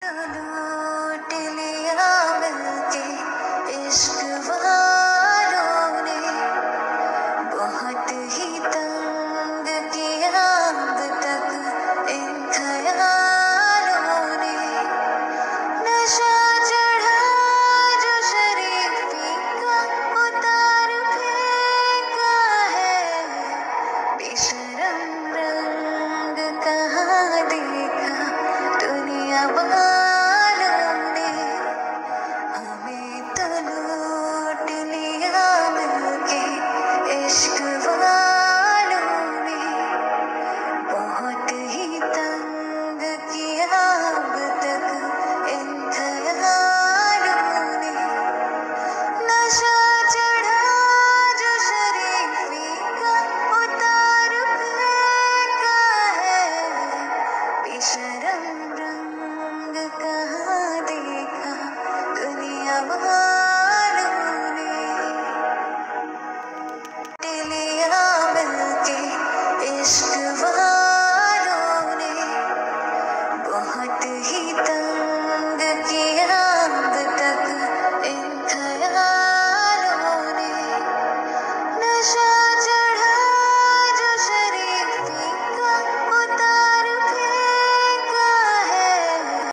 लूट लिया मिलके इश्क वालों ने, बहुत ही तंग किया अब तक इन ख्यालों ने। नशा चढ़ा जो शरीफी का उतार फेंका है, बेशरम रंग कहाँ देखा दुनिया वालों ने। हमें तो लूट लिया मिलके इश्क वालों ने, बहुत ही तंग किया अब तक इन ख्यालों ने। नशा चढ़ा जो शरीफी का उतार फेंका है, बेशरम रंग कहाँ देखा दुनिया वालों ने। लिया मिलके इश्क वालों ने, बहुत ही तंग किया अब तक इन ख्यालों ने। नशा